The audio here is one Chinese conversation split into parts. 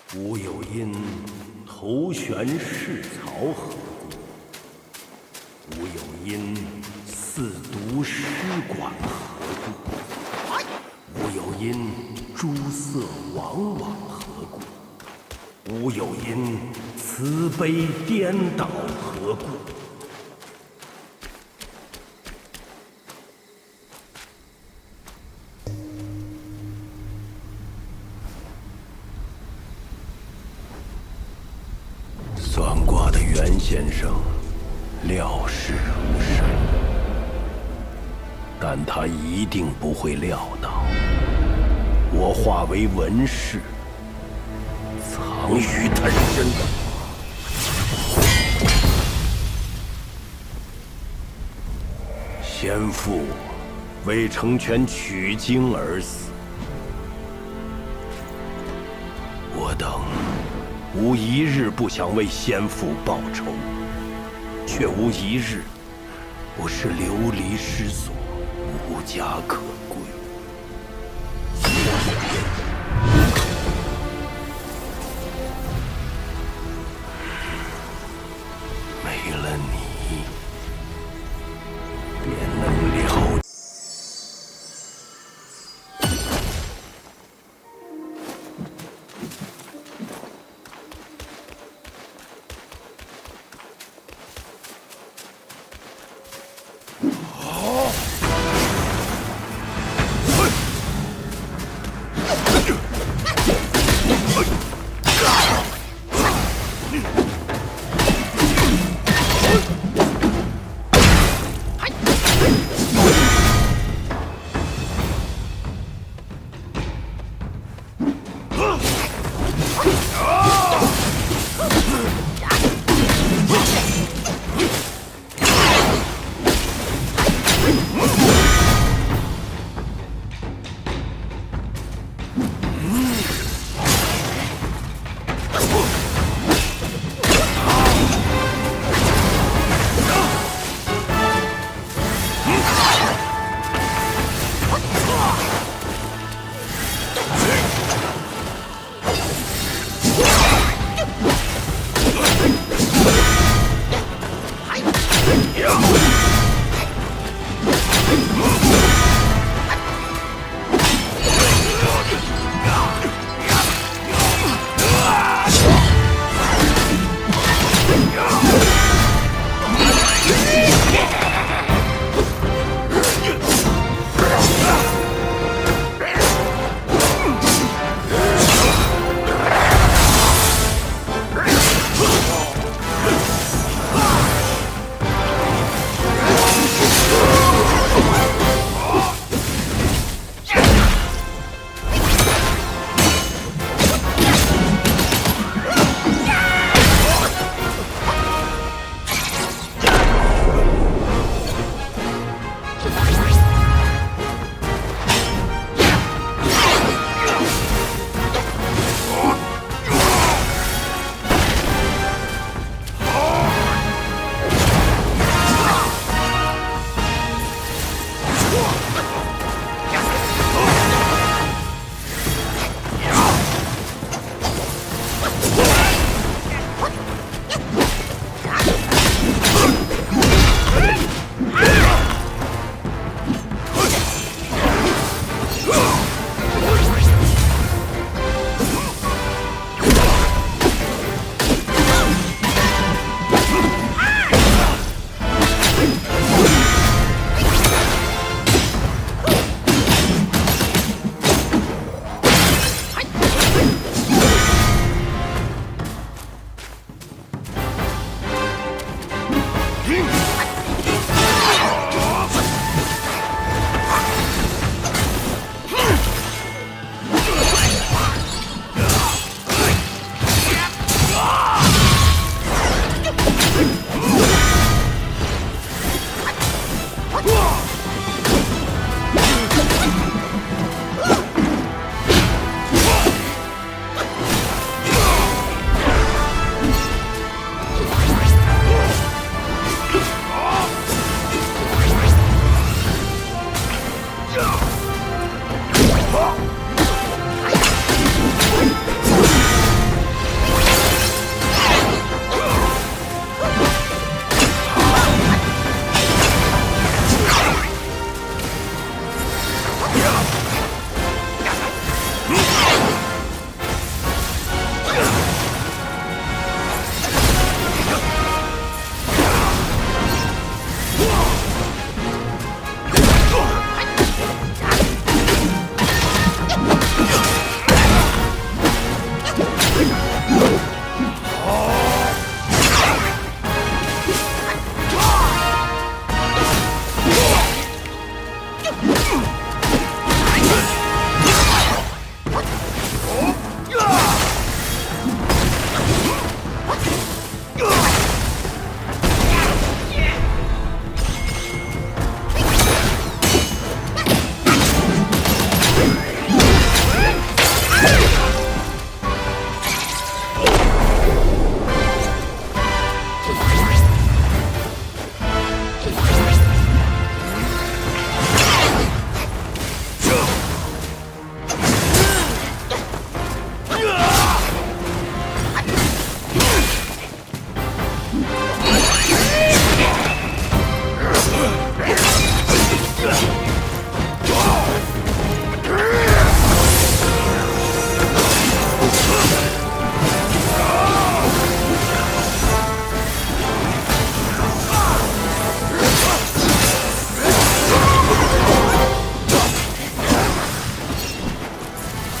吾有因头悬市曹何故？吾有因四渎师馆何故？吾有因诸色往往何故？吾有因慈悲颠倒何故？算卦的袁先生料事如神，但他一定不会料到，我化为文士，藏于他身。先父为成全取经而死，我等无一日不想为先父报仇，却无一日不是流离失所，无家可归。没了你，便能了。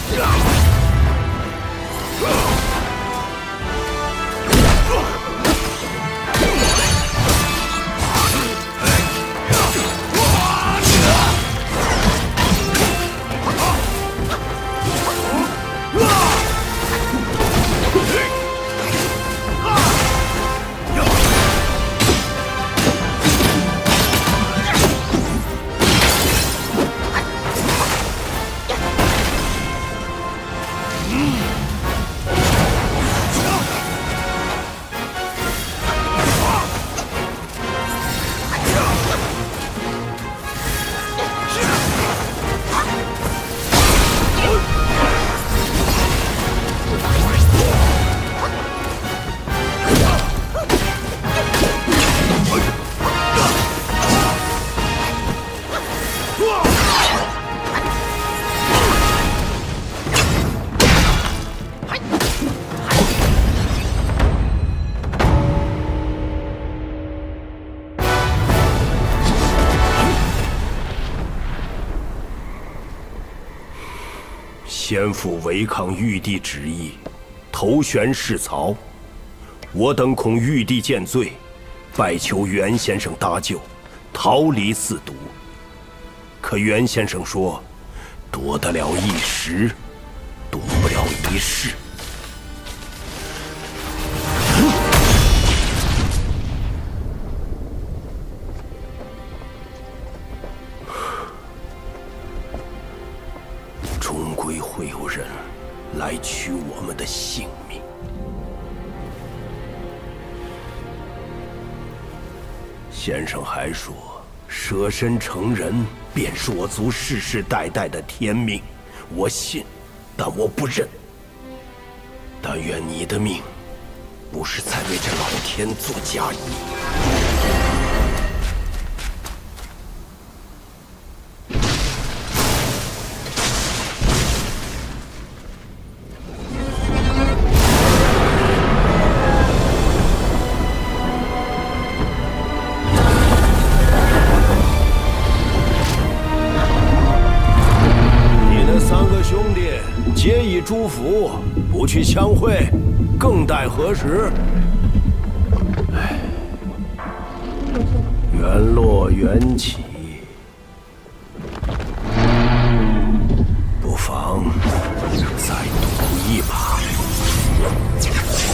先父违抗玉帝旨意，投悬弑曹，我等恐玉帝见罪，拜求袁先生搭救，逃离四毒。可袁先生说，夺得了一时，夺不了一世。终归会有人来取我们的性命。先生还说，舍身成人便是我族世世代代的天命，我信，但我不认。但愿你的命，不是在为这老天做嫁衣。皆以诸福，不去相会，更待何时？唉，缘落缘起，不妨再赌一把。